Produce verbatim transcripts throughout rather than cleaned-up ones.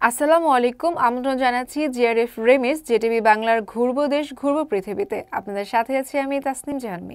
আসসালামু আলাইকুম, আমন্ত্রণ জানাচ্ছি জিআরএফ রেমিস জেটিভি বাংলার ঘুরবো দেশ ঘুরবো পৃথিবীতে। আপনাদের সাথে আছি আমি তাসনিম জাহানমি।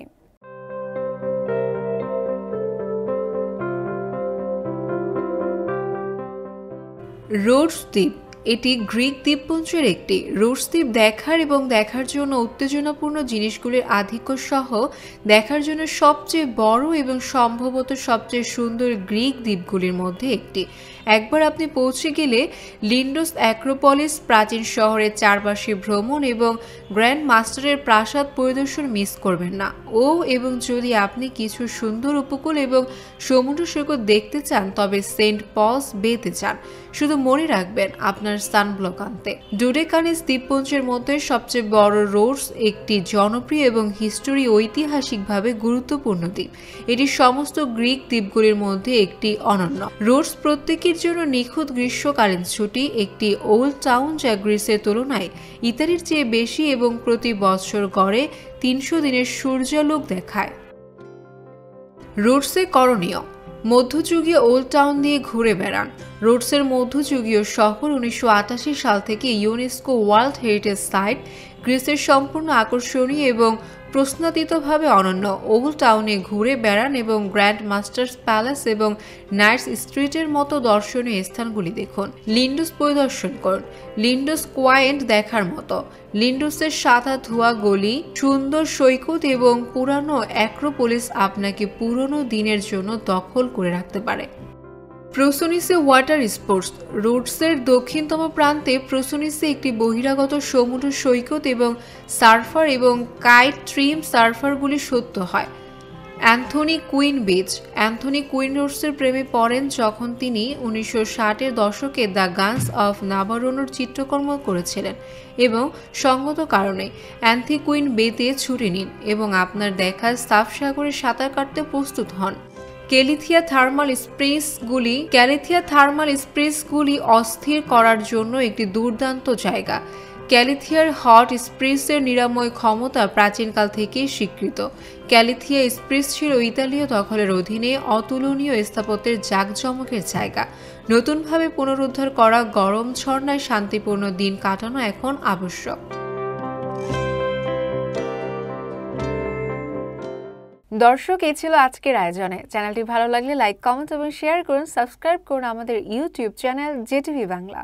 রোডস দ্বীপ এটি গ্রিক দ্বীপপুঞ্জের একটি। রোডস দ্বীপ দেখার এবং দেখার জন্য উত্তেজনাপূর্ণ জিনিসগুলির আধিক্য সহ দেখার জন্য সবচেয়ে বড় এবং সম্ভবত সবচেয়ে সুন্দর গ্রিক দ্বীপগুলির মধ্যে একটি। একবার আপনি পৌঁছে গেলে লিন্ডোস অ্যাক্রোপলিস, প্রাচীন শহরের চারপাশে ভ্রমণ এবং গ্র্যান্ড মাস্টারের প্রাসাদ পরিদর্শন মিস করবেন না। ও এবং যদি আপনি কিছু সুন্দর উপকূল এবং সমুদ্র সৈকত দেখতে চান তবে সেন্ট পলস বেতে চান। শুধু মনে রাখবেন আপনার সানব্লক আনতে। ডোডেকানেস দ্বীপপুঞ্জের মধ্যে সবচেয়ে বড় রোডস একটি জনপ্রিয় এবং হিস্টোরি ঐতিহাসিকভাবে গুরুত্বপূর্ণ দ্বীপ। এটি সমস্ত গ্রিক দ্বীপগুলির মধ্যে একটি অনন্য। রোডস প্রত্যেকের জন্য নিখুঁত গ্রীষ্মকালীন ছুটি, একটি ওল্ড টাউন যা গ্রিসের তুলনায় ইতালির চেয়ে বেশি এবং প্রতি বছর গড়ে তিনশো দিনের সূর্যালোক দেখায়। রোডসে করণীয়: মধ্যযুগীয় ওল্ড টাউন দিয়ে ঘুরে বেড়ান। রোডসের মধ্যযুগীয় শহর উনিশশো আটাশি সাল থেকে ইউনেস্কো ওয়ার্ল্ড হেরিটেজ সাইট। গ্রিসের সম্পূর্ণ আকর্ষণীয় এবং প্রশ্নাতীতভাবে অনন্য। ওল্ড টাউনে ঘুরে বেড়ান এবং গ্র্যান্ড মাস্টার্স প্যালেস এবং নাইটস স্ট্রিটের মতো দর্শনীয় স্থানগুলি দেখুন। লিন্ডোস পরিদর্শন করুন। লিন্ডোস কোয়ায়েন্ট দেখার মতো। লিন্ডোসের সাদা ধোয়া গলি, সুন্দর সৈকত এবং পুরানো অ্যাক্রোপোলিস আপনাকে পুরনো দিনের জন্য দখল করে রাখতে পারে। প্রোসোনিসে ওয়াটার স্পোর্টস। রোডসের দক্ষিণতম প্রান্তে প্রোসোনিসে একটি বহিরাগত সমুদ্র সৈকত এবং সার্ফার এবং কাইট ট্রিম সার্ফারগুলি সত্য হয়। Anthony Quinn beach. Anthony Quinn রোডসের প্রেমে পড়েন যখন তিনি উনিশশো ষাটের দশকে দ্য গানস অফ নাভারোনোর চিত্রকর্ম করেছিলেন এবং সঙ্গত কারণে অ্যান্থনি কুইন বেতে ছুটি নিন এবং আপনার দেখা সাফ সাগরে সাঁতার কাটতে প্রস্তুত হন। ক্যালিথিয়া থার্মাল স্প্রিংসগুলি ক্যালিথিয়া থার্মাল স্প্রিংসগুলি অস্থির করার জন্য একটি দুর্দান্ত জায়গা। ক্যালিথিয়ার হট স্প্রিংসের নিরাময় ক্ষমতা প্রাচীনকাল থেকেই স্বীকৃত। ক্যালিথিয়া স্প্রিংস ছিল ইতালীয় দখলের অধীনে অতুলনীয় স্থাপত্যের জাঁকজমকের জায়গা। নতুনভাবে পুনরুদ্ধার করা গরম ঝর্ণায় শান্তিপূর্ণ দিন কাটানো এখন আবশ্যক। দর্শক, এই ছিল আজকের আয়োজনে। চ্যানেলটি ভালো লাগলে লাইক, কমেন্ট এবং শেয়ার করুন। সাবস্ক্রাইব করুন আমাদের YouTube channel JTV Bangla.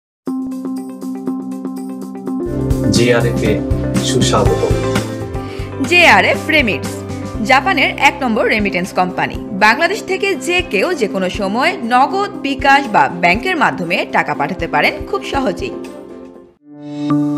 GRF এ সুস্বাগত। জিআরএফ রেমিটস, জাপানের এক নম্বর রেমিটেন্স কোম্পানি। বাংলাদেশ থেকে যে কেউ যে কোনো সময় নগদ, বিকাশ বা ব্যাংকের মাধ্যমে টাকা পাঠাতে পারেন খুব সহজেই।